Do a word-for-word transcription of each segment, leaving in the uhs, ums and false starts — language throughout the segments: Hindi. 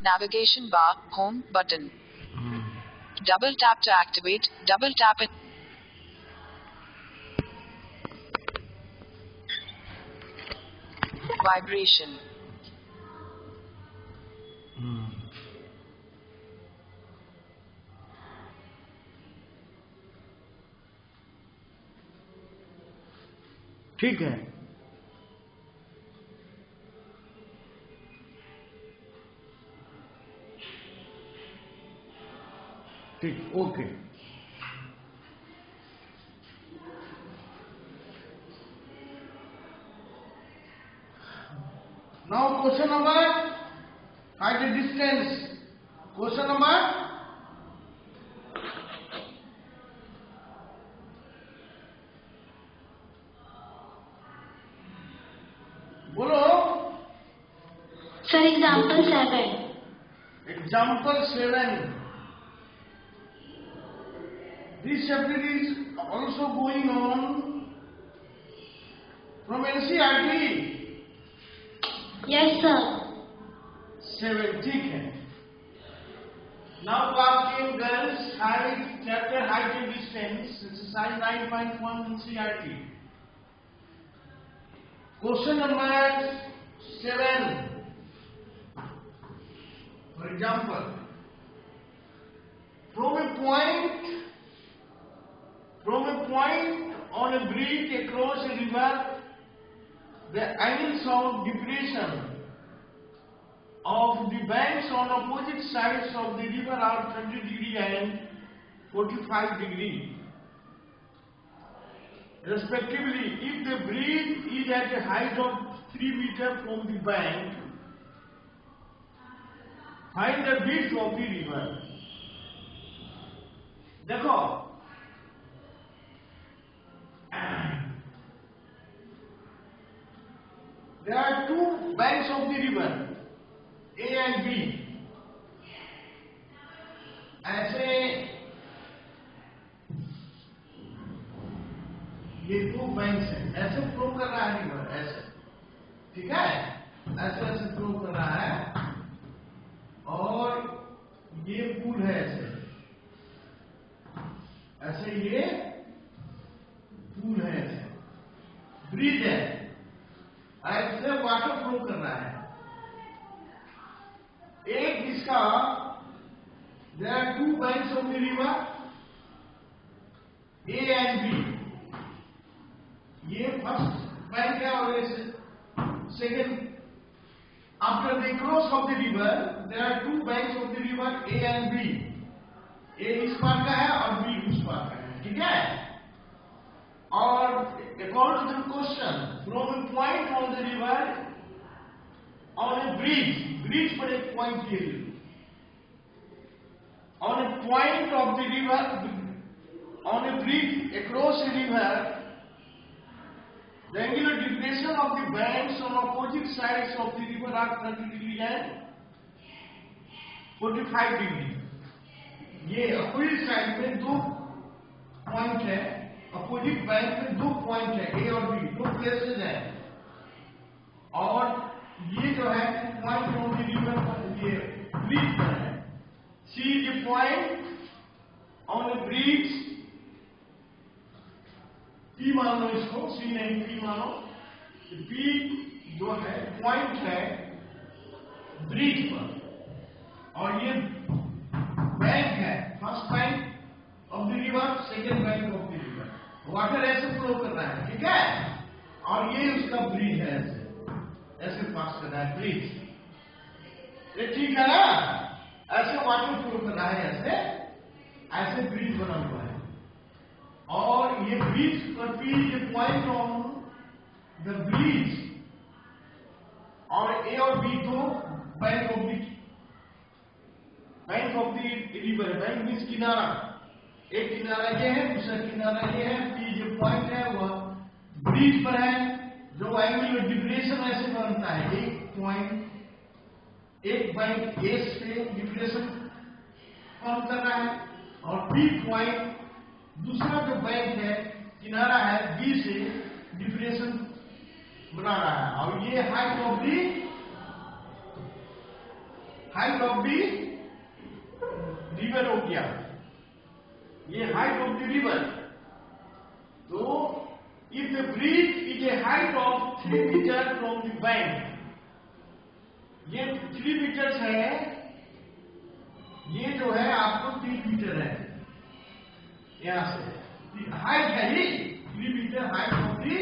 navigation bar, home button. Double tap to activate, double tap it. Vibration. ठीक है, ठीक, okay. Now question number, find the distance. Question number, बोलो। Sir, example seven. Example seven. This chapter is also going on from N C E R T. Yes, sir. Seven, ठीक है। Now boys and girls, height, chapter height and distance, exercise nine point one N C E R T. Question number seven. For example, from a point, from a point on a bridge across a river, the angles of depression of the banks on opposite sides of the river are thirty degree and forty-five degree respectively. If the bridge is at a height of three meters from the bank, find the width of the river. देखो, there are two banks of the river, A and B. ऐसे ये दो बैंक्स हैं, ऐसे फ्लो कर रहा है रिवर, ऐसे, ठीक है, ऐसे ऐसे फ्लो कर रहा है, और ये पुल है, ऐसे ऐसे ये पुल है, ऐसे ब्रिज है, ऐसे वाटर फ्लो कर रहा है। एक इसका there are two banks of the river A and B, ये फर्स्ट बैंक है और ये second. After the cross of the river there are two banks of the river A and B, A इस पार का है और बी उस पार का है, ठीक है। और according to the question, from a point on the river on a bridge, bridge पर एक पॉइंट ले लो, on a point of the river, on a bridge across a river, the angular depression of the banks on opposite sides of the river are thirty degree and forty-five degree. ये अपोजिट साइड में दो पॉइंट है, अपोजिट बैंक में दो पॉइंट है, ए और बी, दो प्लेसेस है, और ये जो है पॉइंट ऑन द रिवर पर, ये ब्रिज पर है। See the point on the bridge, P मान लो इसको, सी नहीं पी मानो, पी जो है पॉइंट है ब्रिज पर, और ये बैंक है, first bank of the river, second bank of the river, water ऐसे फ्लो कर रहा है, ठीक है, और ये उसका ब्रिज है, ऐसे ऐसे पास कर रहा है ब्रिज, ये ठीक है ना, ऐसे वाटर फ्लो कर रहा है, ऐसे ऐसे ब्रिज बना हुआ है, और ये ब्रिज पर भी ये पॉइंट ऑन द ब्रिज, और ए और बी दो bank of the bank of the river, bank means किनारा, एक किनारा ये है, दूसरा किनारा ये है, बी जो पॉइंट है वह ब्रिज पर है, जो एंगुलर डिप्रेशन ऐसे बनता है, एक पॉइंट, एक बैंक ए से डिप्रेशन फॉर्म कर रहा है, और बी पॉइंट दूसरा जो बैंक है, किनारा है, बी से डिप्रेशन बना रहा है, और ये height of the height of the river हो गया, ये हाइट ऑफ द रिवर। तो if the bridge is a height of three metre from the bank, ये थ्री मीटर है, ये जो है आपको तीन मीटर है, यहां से हाइट है ये three metre height of the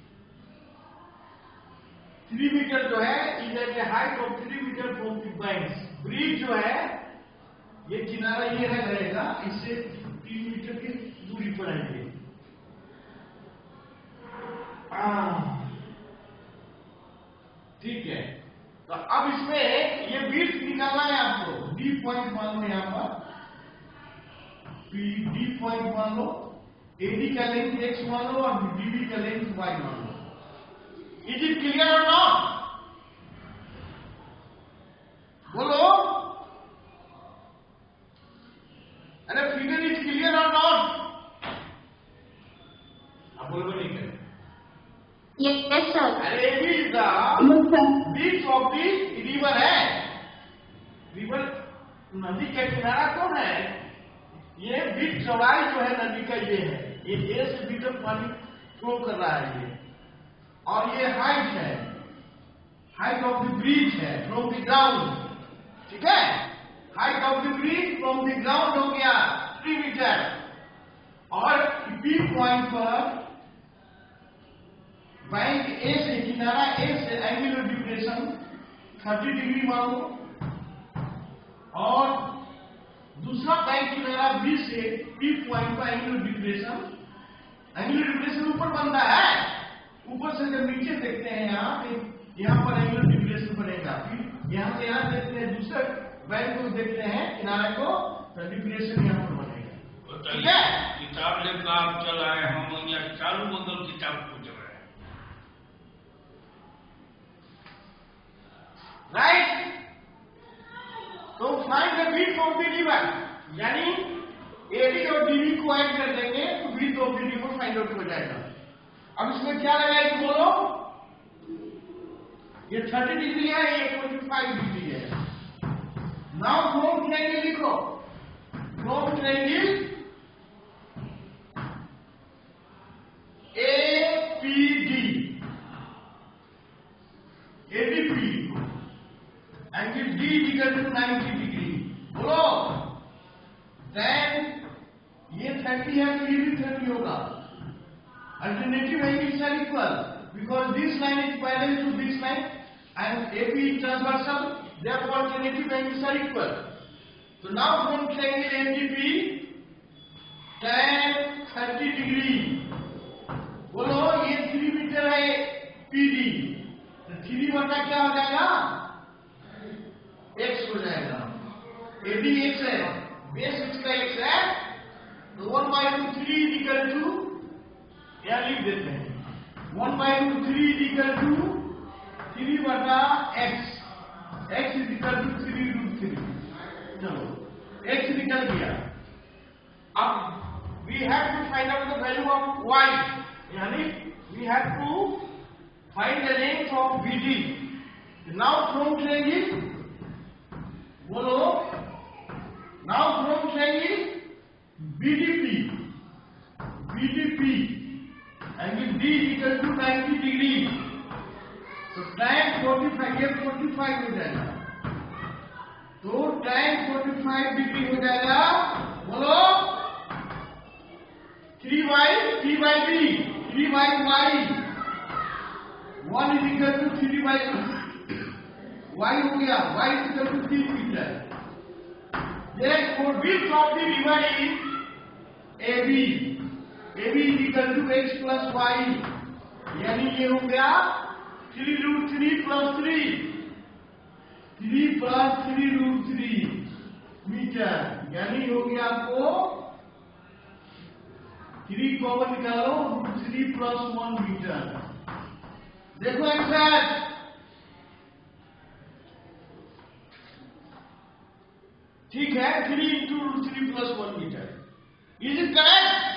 three metre जो है is at a height of three metre from the bank. Bridge जो है ये किनारा ये रहेगा, इससे तीन मीटर की दूरी पर आएंगे। ठीक है, तो अब इसमें ये बीट निकालना है आपको। डी पॉइंट मान लो यहां पर, पी डी पॉइंट मान लो, एडी का लेंथ एक्स मान लो और डीबी का लेंथ वाई मान लो। इज इट क्लियर और नॉट? बोलो, अरे फिगर इज क्लियर और नॉट? आप बोलो नहीं करें। Yes, sir. अरे ये भी बीच ऑफ दी रिवर है, रिवर नदी का किनारा कौन है? ये बीच चौड़ाई जो है नदी का ये है, ये ए से बी तक पानी फ्लो कर रहा है ये, और ये हाइट है, हाइट ऑफ द ब्रिज है फ्रॉम द ग्राउंड। ठीक है, height of the bridge from the ground हो गया थ्री मीटर, और बी पॉइंट पर बैंक ए से, किनारा ए से एंगुलर डिप्रेशन थर्टी डिग्री मान लो, और दूसरा बैंक किनारा बी से पी पॉइंट का एंगुलर डिप्रेशन, एंगुलर डिप्रेशन ऊपर बनता है, ऊपर से जब नीचे देखते हैं यहाँ पे, यहाँ पर एंगुलर डिप्रेशन बनेगा, फिर यहाँ से यहाँ देखते हैं दूसरे बैंक को देखते हैं किनारे को, तो डिप्रेशन यहाँ पर बनेगा। ठीक है, किताब लेकर आप चल आए, हम यहाँ चालू बदल किताब को चल रहे हैं, राइट? तो find the width of the river, यानी एडी और डीबी को ऐड कर देंगे तो width of the river find out हो जाएगा। अब इसमें क्या लगाएगी बोलो? ये थर्टी डिग्री है, ये ट्वेंटी फाइव डिग्री है। नाउ फ्रॉम ट्रायंगल लिखो, from triangle A P D, ADP angle D equal to ninety degree. बोलो, देन ये थर्टी है तो ये भी थर्टी होगा। Alternative angles are equal because this line is parallel to this line and AP is transversal, therefore alternative angles are equal. So now from triangle A D P tan thirty degree, बोलो ये थ्री मीटर है P D, तो थ्री बटा क्या हो जाएगा? एक्स हो जाएगा। A D एक्स है, बेस इसका एक्स है, तो one by two three equal to, या लिख देते हैं one by two three equal to three बटा X, X is equal to three root three. चलो एक्स निकल गया। अब we have to find out the value of Y, यानी we have to find the length of B D. Now from triangle, बोलो, now from triangle B D P, B D P angle D equal to ninety degree, तो tan फोर्टी फाइव, ये फोर्टी फाइव हो जाएगा, तो tan फोर्टी फाइव डिग्री हो जाएगा। बोलो, three Y, three by B, three by Y, one is equal to three by Y हो गया, Y is equal to three metre. Therefore, width of the river is A B, A B is equal to x plus y, यानी ये हो गया three root three plus three, three plus three root three metre, यानी हो गया आपको थ्री कॉमन निकालो, root three plus one metre. देखो आंसर, ठीक है, three into root three plus one metre. Is it correct?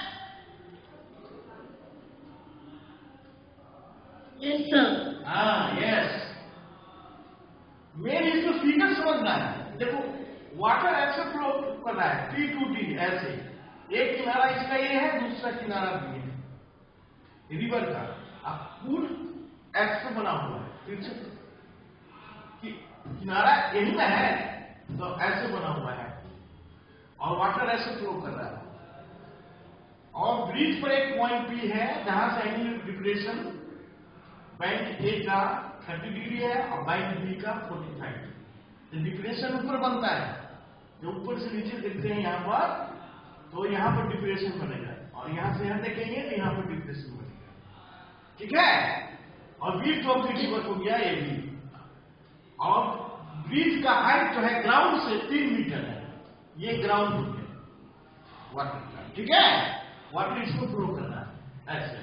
Yes, sir. हाँ, यस। मेन इसको फिगर समझना है। देखो वाटर ऐसे फ्लो कर रहा है टी टू टी, ऐसे एक किनारा इसका ये है, दूसरा किनारा भी है रिवर का। अब पूल ऐसे बना हुआ है, फिर से कि किनारा यही में है तो ऐसे बना हुआ है और वाटर ऐसे फ्लो कर रहा है। और ब्रिज पर एक पॉइंट पी है जहां से एंगुलर डिप्रेशन बैंक ए का तीस डिग्री है और बैंक बी का पैंतालीस। डिप्रेशन ऊपर बनता है, जो ऊपर से नीचे देखते हैं यहाँ पर, तो यहाँ पर डिप्रेशन बनेगा और यहाँ से यहाँ देखेंगे तो यहाँ पर डिप्रेशन बनेगा। ठीक है, और ब्रिज ऑफ द रिवर हो गया ये भी। और ब्रिज का हाइट जो है ग्राउंड से तीन मीटर है, ये ग्राउंड हो गया वाटर का। ठीक है, वाटर इसको फ्लो करना है ऐसे।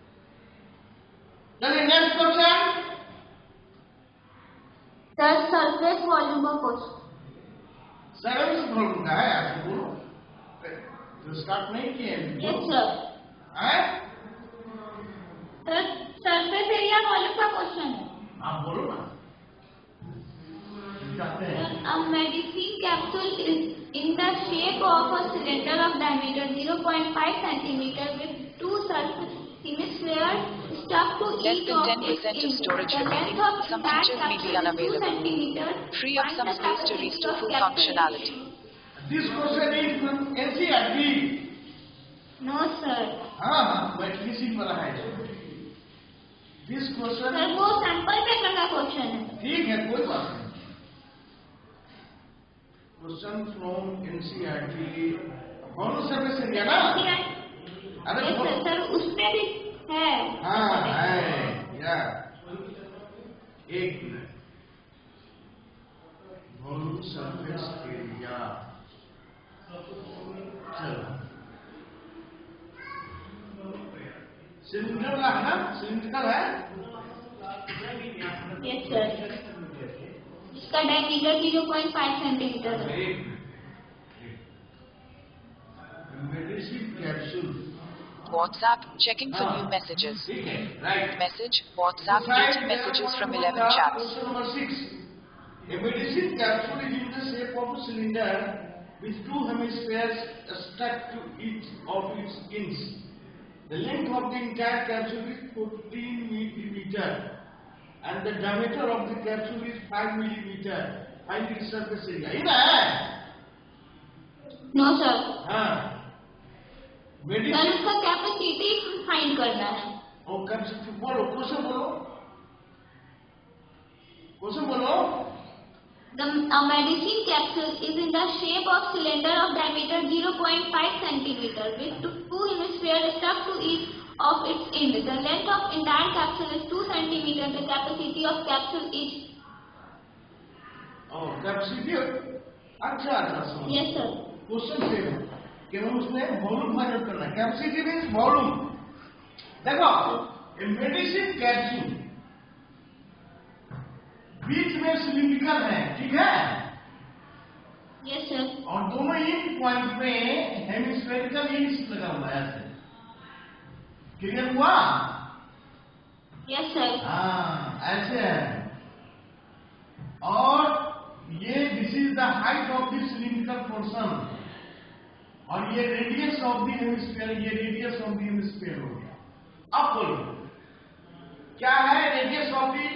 चलिए next question. Sir surface volume का क्वेश्चन। सरफेस वॉल्यूम का है, आपको बोलो तो स्टार्ट नहीं किए। Yes sir. Sir surface area volume का क्वेश्चन है, आप बोलो ना। A medicine capsule is in the shape of a cylinder of diameter zero point five centimeter with two surface hemispheres stuck to Less each than of ten its percent of ends. storage The remaining. length of Some that features may be capsule is two unavailable. centimeters. Free up Find some the space to capacity restore of full capsule functionality. This question is from NCERT. No sir. हाँ हाँ, मैं किसी पर है दिस क्वेश्चन। सर वो सैंपल पेपर का क्वेश्चन है। ठीक है, कोई बात नहीं। Question from NCERT. बोलो सरफेस एरिया ना। अरे yes, sir, सर उसमें भी है। हाँ है या एक मिनट। बोलो सरफेस एरिया। चलो सिलिंडर है ना, सिलिंड्रिकल है। यस सर, इसका diameter zero point five centimetre है। एक medicine capsule. WhatsApp, checking for हाँ, new messages. ठीक है, right. Message, WhatsApp, getting messages from eleven chats. Question number six. A medicine capsule is in the shape of a cylinder with two hemispheres stuck to each of its ends. The length of the entire capsule is fourteen millimeters and the diameter of the capsule is five millimeters. Find its surface area. इधर है? No sir. हाँ। सर मेडिसिन उसका कैपेसिटी फाइंड करना है। और कैपेसिटी बोलो, क्वेश्चन बोलो, क्वेश्चन बोलो। The a medicine capsule is in the shape of cylinder of diameter zero point five centimeter with two hemispheres stuck to each of its ends. The length of entire capsule is two centimeters. The capacity of capsule is और कैपेसिटी अच्छा अच्छा समझ। yes sir. क्वेश्चन से कि हम उसमें वॉल्यूम फाइंड करना है। Capacity means volume. देखो मेडिसिन कैप्सूल बीच में सिलिंड्रिकल है, ठीक है, Yes sir. और दोनों इन पॉइंट में हेमिस्फेरिकल इंस लगा हुआ है ऐसे। क्लियर हुआ? Yes sir. हाँ ऐसे है। और ये this is the height of the cylindrical portion और ये रेडियस ऑफ द हेमिस्फीयर, ये रेडियस ऑफ द हेमिस्फीयर हो गया। अब बोलो क्या है radius of the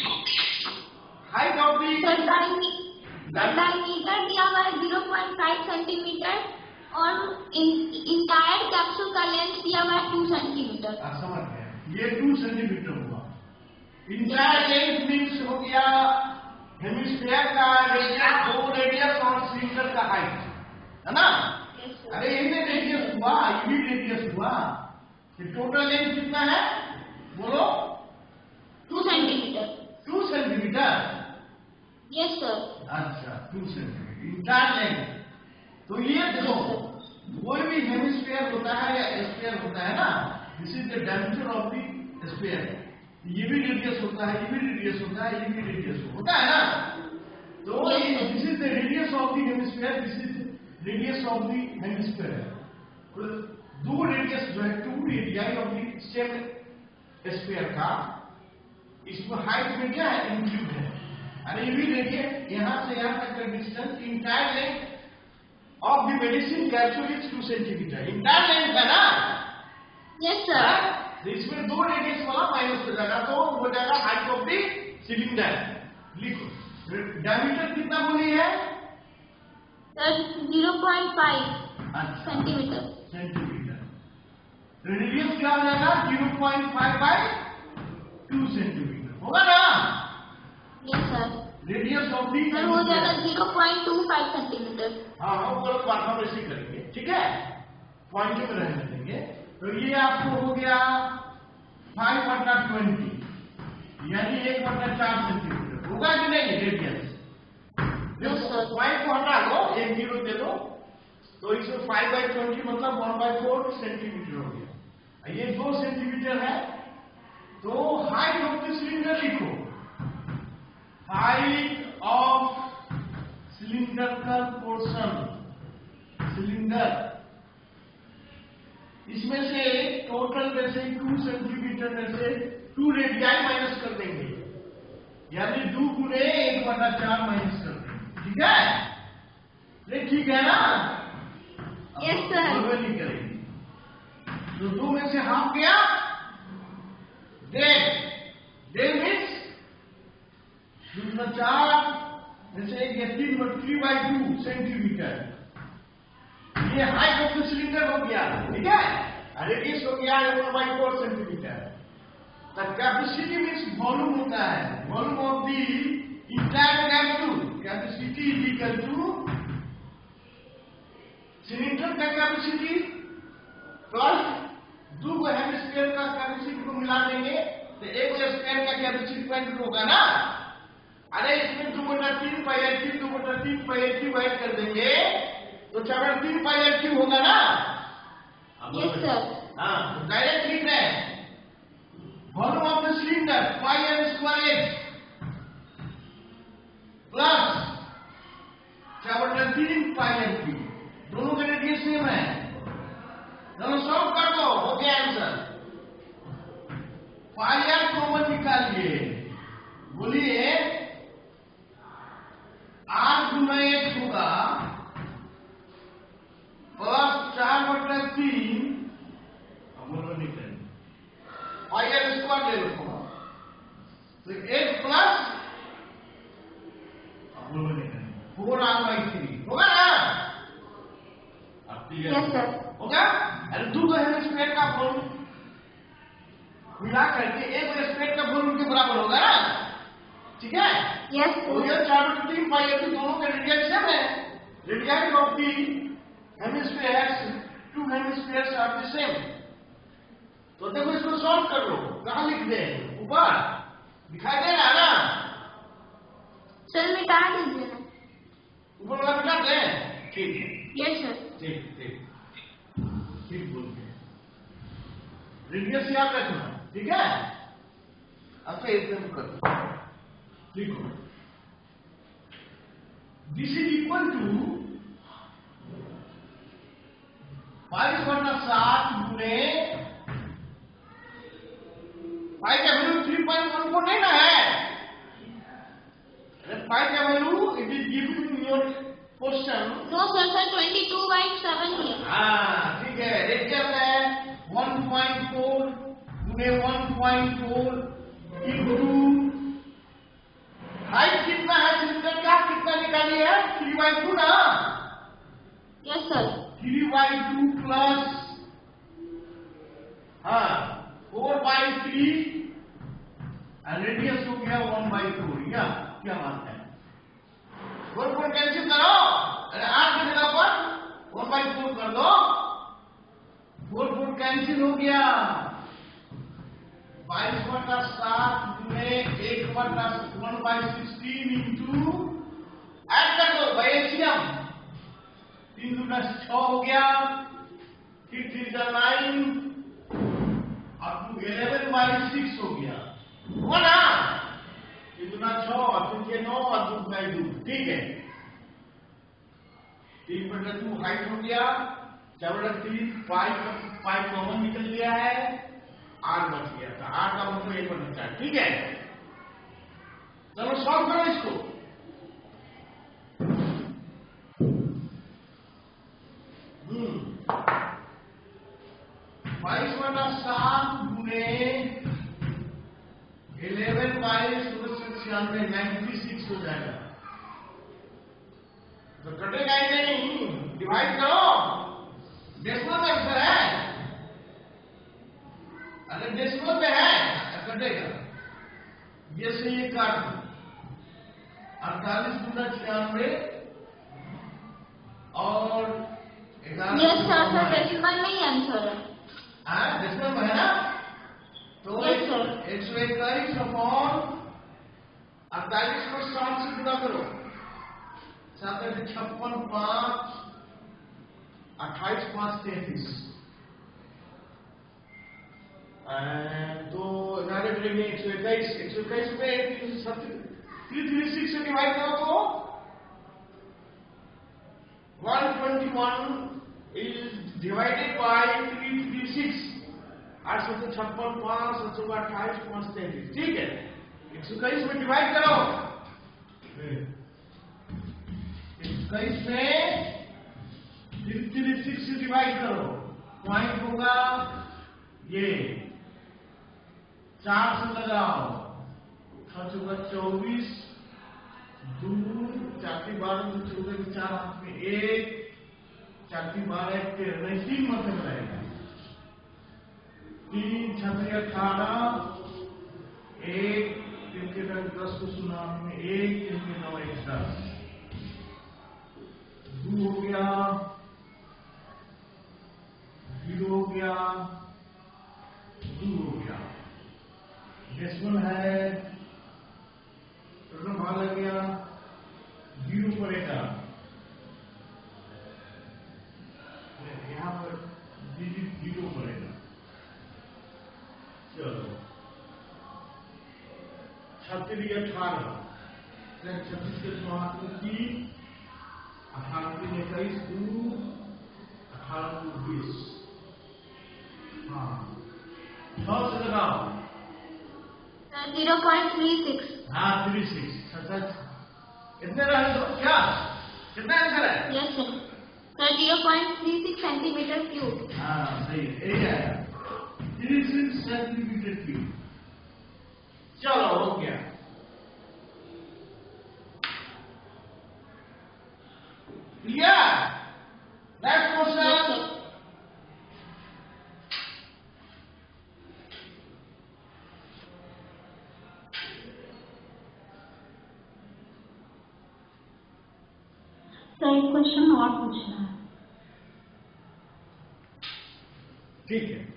height of sir the diameter दिया हुआ है जीरो पॉइंट फाइव सेंटीमीटर और इंटायर कैप्सूल का लेंथ दिया हुआ है टू सेंटीमीटर। समझ गए, ये टू सेंटीमीटर हुआ। इंटायर लेंथ मीन्स हो गया हेमिस्फीयर का रेडियस, दो रेडियस और सिलेंडर का हाइट, है ना? अरे इनमें रेडियस हुआ, ये भी रेडियस हुआ, टोटल लेंथ कितना है बोलो? Two centimetre. Two centimetre. Yes sir. अच्छा टू सेंटीमीटर इंटायर लेंथ। तो ये देखो कोई भी हेमिस्फीयर होता है या स्फीयर होता है ना, this is the diameter of the sphere. ये भी रेडियस होता है, ये भी रेडियस होता है, ये भी रेडियस होता है ना। तो this is the radius of the hemisphere, this is radius of the hemisphere. दो रेडियस जो है two radii of the same sphere का, इसमें हाइट में क्या है इंक्लूड है, अरे ये भी देखिए, यहाँ से यहाँ तक का distance entire length of the medicine capsule is two centimetre. Entire length है ना? Yes sir. तो इसमें दो रेडियस वाला माइनस हो जाएगा, तो हो जाएगा हाइट ऑफ द सिलेंडर। लिखो डायमीटर कितना बोली है sir? Zero point five centimetre. Centimetre. Radius क्या हो जाएगा? Zero point five by two centimetre होगा ना? Yes sir. Radius of the sir हो जाएगा zero point two five centimetre. हाँ हम गलत बात हम ऐसे करेंगे, ठीक है, पॉइंट में रहने देंगे। तो ये आपको हो गया फाइव बटा ट्वेंटी, यानी एक बटा चार सेंटीमीटर होगा कि नहीं रेडियस? पॉइंट को हटा दो, एक जीरो दे दो, तो इसमें फाइव बाई ट्वेंटी मतलब वन बाई फोर सेंटीमीटर हो गया। ये दो सेंटीमीटर है, तो हाइट ऑफ द सिलेंडर लिखो। Height of cylinder portion, cylinder इसमें से टोटल में से टू सेंटीमीटर में से टू रेडियाई माइनस कर देंगे, यानी दो गुणे एक बटा चार माइनस कर देंगे, ठीक है? ये ठीक है ना? Yes sir. नहीं करेंगे, तो दो में से हाफ गया, डेढ़ डेढ़ मीन्स चार में से एक या तीन but three by two centimetre. ये हाइट ऑफ द सिलेंडर हो गया, ठीक है? रेडियस हो गया one by four centimetre. The capacity means volume होता है, volume of the entire capsule. Capacity is equal to cylinder का कैपेसिटी प्लस दो हेमिस्फीयर का कैपेसिटी को मिला देंगे तो एक स्क्वायर का कैपेसिटी पॉइंट होगा ना? अरे इसमें दो बटा तीन पाई आर क्यूब, दो बटा तीन पाई आर क्यूब ऐड कर देंगे तो चार तीन पाई आर क्यूब होगा ना? Yes sir. हाँ, तो डायरेक्ट लिख रहे हैं volume of the cylinder pi R square H plus चार बटा तीन पाई आर क्यूब, दोनों का रेडियस सेम है, दोनों सॉल्व कर दो, हो गया आंसर। पाई आर कॉमन निकालिए, बोलिए आठ गुना एक होगा प्लस चार बटा तीन, अब बोलो निकल पाई आर स्क्वायर ले लो, तो एक प्लस अब बोलो निकल फोर आर बाई थ्री होगा ना? अब यस सर। होगा? अरे दो दो हेमिस्फीयर का वॉल्यूम मिला करके एक स्क्वायर का वॉल्यूम के बराबर होगा ना? ठीक है? यस हो गया चार बटा तीन पाई आर, दोनों का रेडियस सेम है, radius of the hemispheres, two hemispheres are the same. तो देखो इसको सॉल्व कर लो, कहाँ लिख दे? ऊपर दिखाई दे रहा ना? सर मिटा दीजिए ना। ऊपर वाला मिटा दे, ठीक है? Yes sir. ठीक ठीक ठीक बोलते हैं, रेडियस याद रखना, ठीक है? अच्छा एकदम कर लिखो, दिस इज इक्वल टू बाईस बटा सात गुणे पाई का value three point one four नहीं ना है? पाई का value it is given in your question. No sir, sir twenty two by seven ही है। हाँ ठीक है, रेडियस है वन पॉइंट फोर गुणे one point four into height कितना है सिलेंडर का, कितना निकाली है? थ्री बाई टू ना? Yes sir. Three by two plus हाँ फोर बाई थ्री, रेडियस हो गया वन बाई फोर। या क्या बात है? फोर फोर कैंसिल करो, अरे आठ की जगह पर वन बाई फोर कर दो, फोर फोर कैंसिल हो गया। बाईस बटा सात गुणे एक बटा one by sixteen into add कर दो बाई एचसीएम, तीन गुना छह हो गया, फिर थ्री जा नाइन, अब टू इलेवन बाई सिक्स हो गया, हुआ ना? तीन गुना छह और फिर के नौ और दो बाई दो, ठीक है? तीन बटा टू हाइट हो गया, चार बटा तीन फाइव फाइव कॉमन निकल गया है, आठ बच गया था, आठ का मतलब एक बटा चार, ठीक है? चलो सॉल्व करो इसको। हम्म बाईस बटा सात गुने इलेवन बाईस छियानवे नाइन्टी सिक्स हो जाएगा। तो कटेगा ही नहीं, डिवाइड करो। डेसिमल में आंसर है, अगर डेसिमल में है तो कटेगा। ये से ये काट दो, अड़तालीस गुना छियानवे और यस सर, सर डेसिमल में ही आंसर है। हाँ डेसिमल में है ना, तो यस सर। एक सौ इक्कीस अपॉन अड़तालीस को सात से गुना करो, सात में छप्पन पांच अट्ठाईस पांच तैतीस, तो नारे मिलेंगे एक सौ इक्कीस। एक सौ इक्कीस में थ्री थ्री सिक्स से डिवाइड करो तो one twenty one is divided by three three six. आठ सौ से छप्पन पांच सौ चौबा अट्ठाईस पांच तैतीस, ठीक है। एक सौ इक्कीस में डिवाइड करो, इक्कीस में थ्री थ्री सिक्स से डिवाइड करो, पॉइंट होगा ये, चार से लगाओ, छह चौबा चौबीस, दो चार बारह दो चौदह के चार हाथ में एक, चार बारह तेरह, नहीं तीन मतलब रहेगा, तीन छत्तीस अठारह, एक तीन के दस को सुना में एक, तीन के नौ एक दस, दो हो गया, जीरो हो गया, दो हो गया। डेसिमल है तो भाग लग गया, जीरो पड़ेगा यहाँ पर, डिजिट जीरो पड़ेगा। चलो छत्तीस अठारह, छत्तीस के साथ में तीन, अठारह तीन इक्कीस, दो अठारह दो बीस, हाँ छह से लगाओ, जीरो पॉइंट थ्री सिक्स। हाँ थ्री सिक्स, इतने रहे तो क्या कितना आंसर है? Yes sir, sir zero point three six centimetre cube. हाँ सही है, यही आया थ्री सिक्स सेंटीमीटर क्यूब। चलो हो गया। क्लियर? Next question. सर एक क्वेश्चन और पूछना है। ठीक है,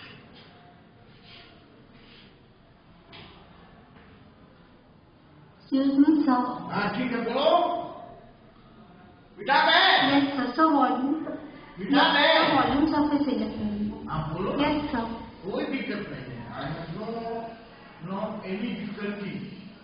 एक्सक्यूज मी सर। हाँ ठीक है, बोलो बेटा। मैं यस सर, सर वॉल्यूम बेटा मैं वॉल्यूम्स ऑफ ए सिलिकॉन। आप बोलो। Yes sir. कोई दिक्कत नहीं है, I have no not any difficulty.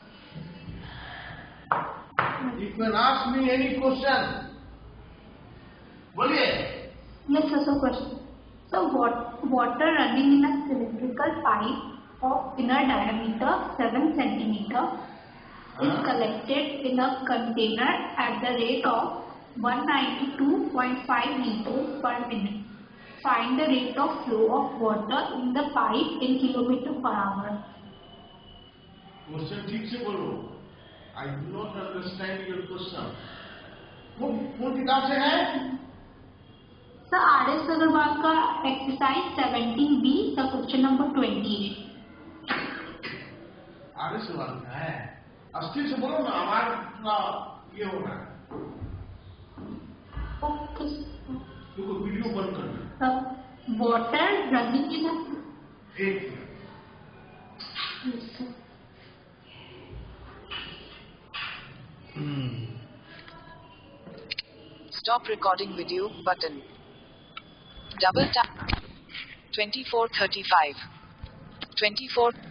You can ask me any question. बोलिए। Yes sir, so question. So what, water running in a cylindrical pipe of inner diameter seven centimeter is collected in a container at the rate of one ninety-two point five liters per minute. Find the rate of flow of water in the pipe in kilometer per hour. Question ठीक से बोलो। I do not understand your question. कौन कौन किताब से है? सर आर एस अग्रवाल का एक्सरसाइज सेवेंटीन बी का question number twenty eight. R S Agrawal का है। अस्थिर से बोलो ना, आवाज थोड़ा ये हो रहा है। ओके क्योंकि वीडियो बंद कर दो। सर वाटर रनिंग इन एक Stop recording video button. Double tap. twenty-four thirty-five. twenty-four